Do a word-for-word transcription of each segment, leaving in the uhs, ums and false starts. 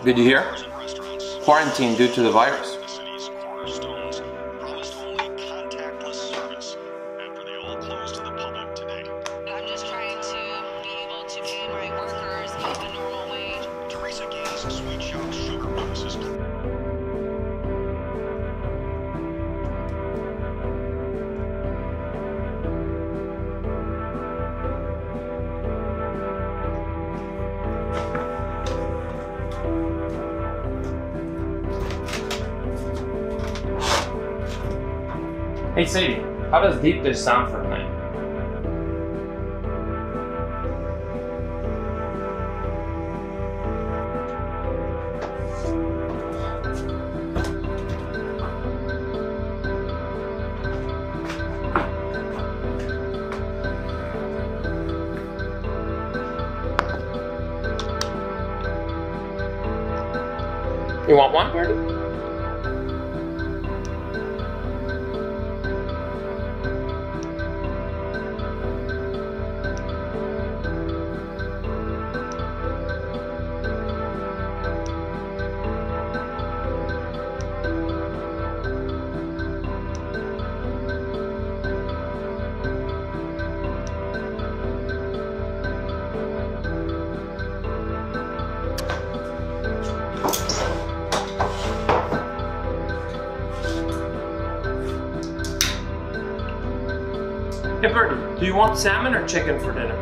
Did you hear? Quarantine due to the virus. I'm just trying to be able to pay my workers a normal wage. Teresa Gaines' Sweet Shop Sugar Bonuses. Hey Sadie, how does deep dish sound for tonight? You want one, Birdie? Hey Birdie, do you want salmon or chicken for dinner?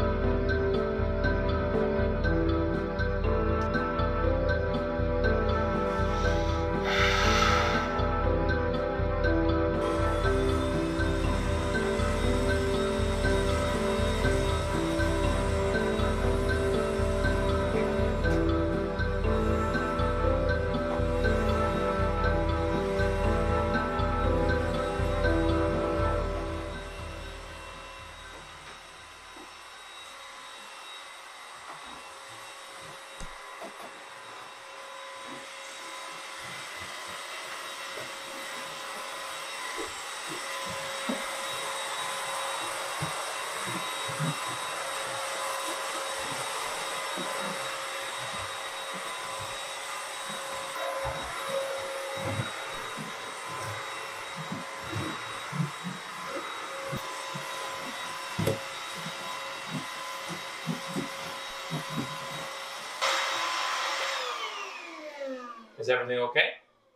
Is everything okay?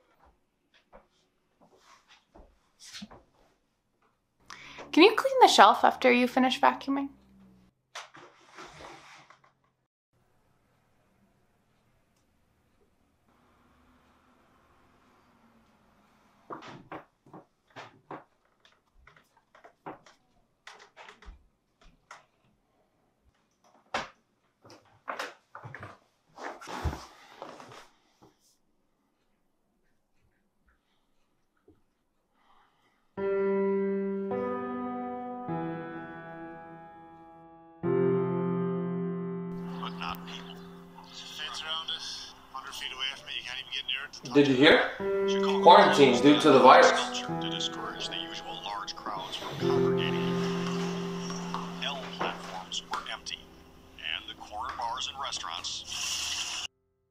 Can you clean the shelf after you finish vacuuming? Not people. Fence around us, one hundred feet away from me, you can't even get near it. Did you hear? Quarantine due to the virus. To discourage the usual large crowds from congregating. L platforms were empty, and the corner bars and restaurants.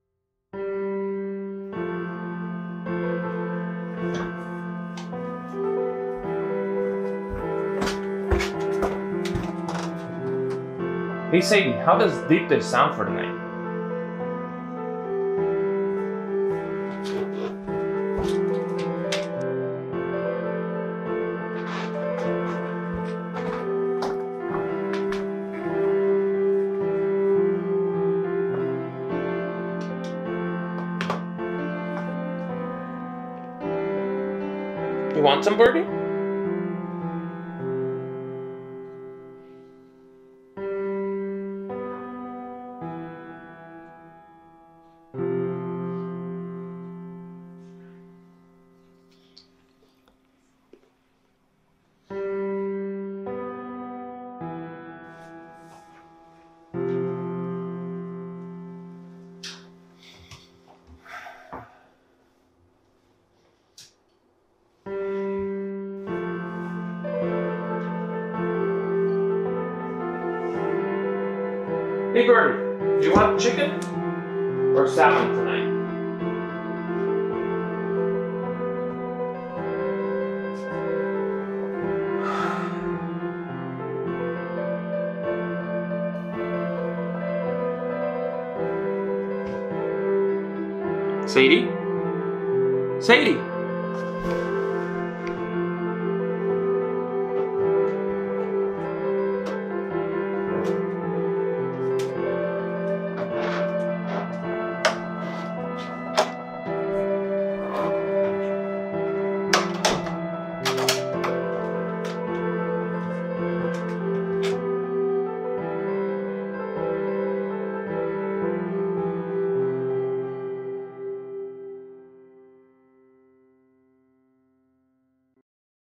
Hey Sadie, how does deep dish sound for tonight? You want some, Birdie? Hey Birdie, do you want chicken or salmon tonight? Sadie? Sadie!